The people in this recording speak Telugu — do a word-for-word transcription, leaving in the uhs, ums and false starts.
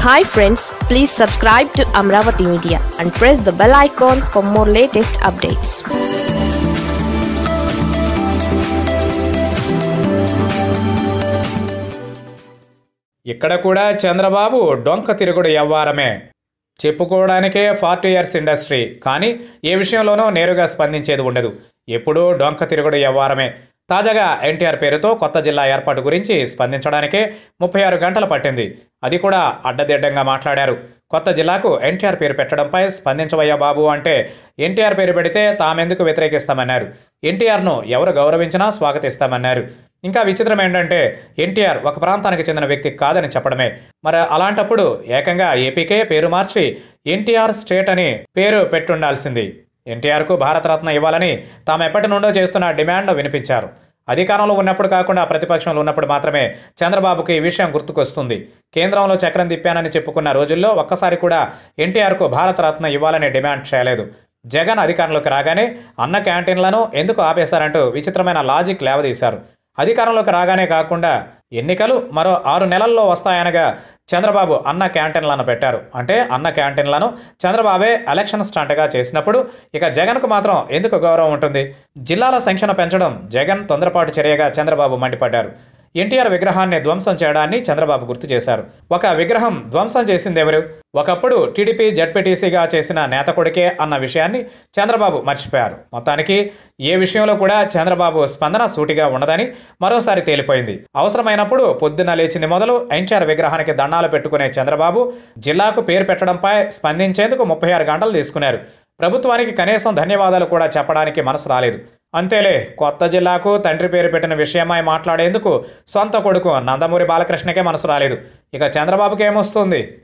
Hi friends, please subscribe to Amaravathi Media and press the bell icon for more latest updates. ఇక్కడ కూడా చంద్రబాబు డొంక తిరుగుడు వ్యవహారమే. చెప్పుకోవడానికే ఫార్టీ ఇయర్స్ ఇండస్ట్రీ, కానీ ఏ విషయంలోనూ నేరుగా స్పందించేది ఉండదు. ఎప్పుడూ డొంక తిరుగుడు వ్యవహారమే. తాజాగా ఎన్టీఆర్ పేరుతో కొత్త జిల్లా ఏర్పాటు గురించి స్పందించడానికే ముప్పై ఆరు గంటలు పట్టింది. అది కూడా అడ్డదిడ్డంగా మాట్లాడారు. కొత్త జిల్లాకు ఎన్టీఆర్ పేరు పెట్టడంపై స్పందించవయ్యా బాబు అంటే ఎన్టీఆర్ పేరు పెడితే తామెందుకు వ్యతిరేకిస్తామన్నారు. ఎన్టీఆర్ను ఎవరు గౌరవించినా స్వాగతిస్తామన్నారు. ఇంకా విచిత్రం ఏంటంటే ఎన్టీఆర్ ఒక ప్రాంతానికి చెందిన వ్యక్తి కాదని చెప్పడమే. మరి అలాంటప్పుడు ఏకంగా ఏపీకే పేరు మార్చి ఎన్టీఆర్ స్టేట్ అని పేరు పెట్టుండాల్సింది. ఎన్టీఆర్కు భారతరత్న ఇవ్వాలని తాము ఎప్పటి నుండో చేస్తున్న డిమాండ్ వినిపించారు. అధికారంలో ఉన్నప్పుడు కాకుండా ప్రతిపక్షంలో ఉన్నప్పుడు మాత్రమే చంద్రబాబుకు ఈ విషయం గుర్తుకొస్తుంది. కేంద్రంలో చక్రం తిప్పానని చెప్పుకున్న రోజుల్లో ఒక్కసారి కూడా ఎన్టీఆర్కు భారతరత్న ఇవ్వాలని డిమాండ్ చేయలేదు. జగన్ అధికారంలోకి రాగానే అన్న క్యాంటీన్లను ఎందుకు ఆపేశారంటూ విచిత్రమైన లాజిక్ లేవదీశారు. అధికారంలోకి రాగానే కాకుండా ఎన్నికలు మరో ఆరు నెలల్లో వస్తాయనగా చంద్రబాబు అన్న క్యాంటీన్లను పెట్టారు. అంటే అన్న క్యాంటీన్లను చంద్రబాబే ఎలక్షన్ స్టంట్గా చేసినప్పుడు ఇక జగన్కు మాత్రం ఎందుకు గౌరవం ఉంటుంది? జిల్లాల సంఖ్యను పెంచడం జగన్ తొందరపాటు చర్యగా చంద్రబాబు మండిపడ్డారు. ఎన్టీఆర్ విగ్రహాన్ని ధ్వంసం చేయడాన్ని చంద్రబాబు గుర్తు చేశారు. ఒక విగ్రహం ధ్వంసం చేసింది ఎవరు? ఒకప్పుడు టీడీపీ జడ్పీటీసీగా చేసిన నేత కొడుకే అన్న విషయాన్ని చంద్రబాబు మర్చిపోయారు. మొత్తానికి ఏ విషయంలో కూడా చంద్రబాబు స్పందన సూటిగా ఉండదని మరోసారి తేలిపోయింది. అవసరమైనప్పుడు పొద్దున లేచింది మొదలు ఎన్టీఆర్ విగ్రహానికి దండాలు పెట్టుకునే చంద్రబాబు జిల్లాకు పేరు పెట్టడంపై స్పందించేందుకు ముప్పై ఆరు గంటలు తీసుకున్నారు. ప్రభుత్వానికి కనీసం ధన్యవాదాలు కూడా చెప్పడానికి మనసు రాలేదు. అంతేలే, కొత్త జిల్లాకు తండ్రి పేరు పెట్టిన విషయమై మాట్లాడేందుకు సొంత కొడుకు నందమూరి బాలకృష్ణకే మనసు రాలేదు. ఇక చంద్రబాబుకి ఏమొస్తుంది?